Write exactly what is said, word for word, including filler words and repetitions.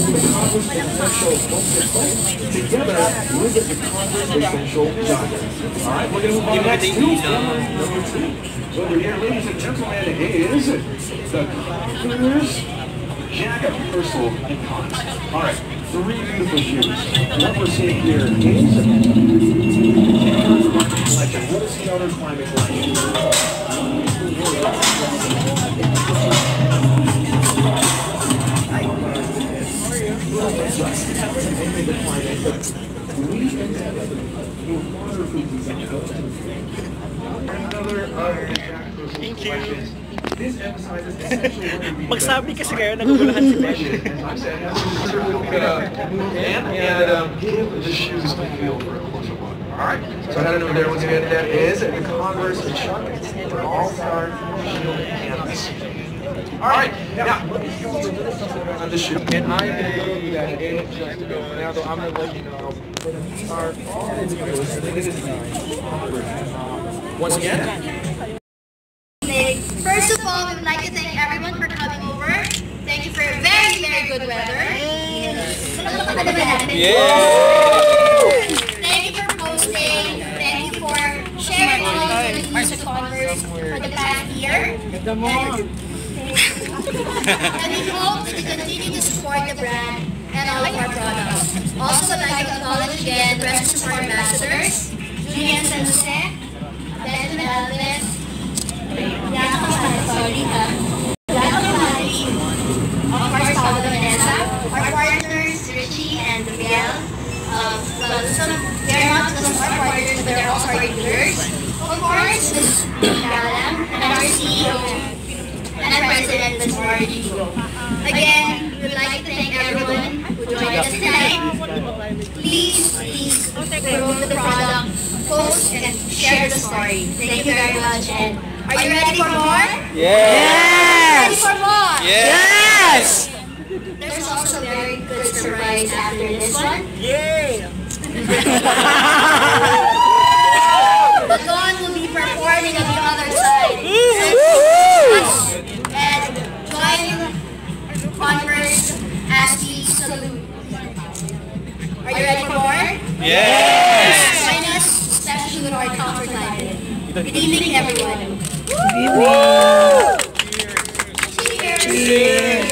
the Converse Essential Multiple together with the Converse Essential Jogger. All right, we're going to move on next to number two. So over here, ladies and gentlemen, is the Converse Jacket Versal Icon. All right, three beautiful shoes. What we're seeing here is collection. What is the other climate collection? Thank you. Magsabi kasi kayo, nagugulahan si Besh. And, and um, give the shoes a feel for a closer look. Alright, so head on over there once again. That is the Converse Chuck for All-Star Shield Canvas. Alright, now, on the shoe. And I believe that it just go now, though I'm going to let you know. Once again. First of all, we would like to thank everyone for coming over. Thank you for a very, very good weather. Thank you for posting. Thank you for sharing all of the news of Converse for the past year. And, and we hope that you continue to support the brand and all of our products. Also, I'd like to acknowledge again the rest of our ambassadors, Julian San Jose, Benjamin Alves, Yaka sorry, uh, Yaka Mari, of course, Paolo Vanessa, our partners, Richie and Miguel. Um, well, some, they're not just our partners, they're also our dealers. Of course, Galam, and our C E O, and our President, Miz Margie. Again, we would like to thank everyone who joined us tonight. Please, please, promote the product, post, and share the story. Thank you very much, and are you ready for more? Yes! Ready for more? Yes! There's also a very good surprise after this one. Yay! The Dawn will be performing on the other side. And join Converse as we salute. Are you ready for more? Yes! Join us, especially with our concert live. Good evening, everyone. Woo! Cheers! Cheers!